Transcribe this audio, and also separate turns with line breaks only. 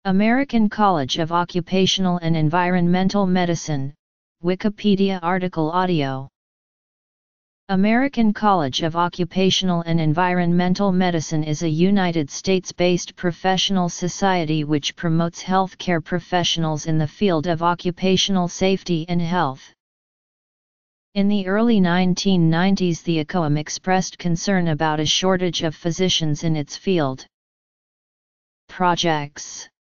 American College of Occupational and Environmental Medicine, Wikipedia article audio. American College of Occupational and Environmental Medicine is a United States-based professional society which promotes healthcare professionals in the field of occupational safety and health. In the early 1990s, the ACOEM expressed concern about a shortage of physicians in its field. Projects.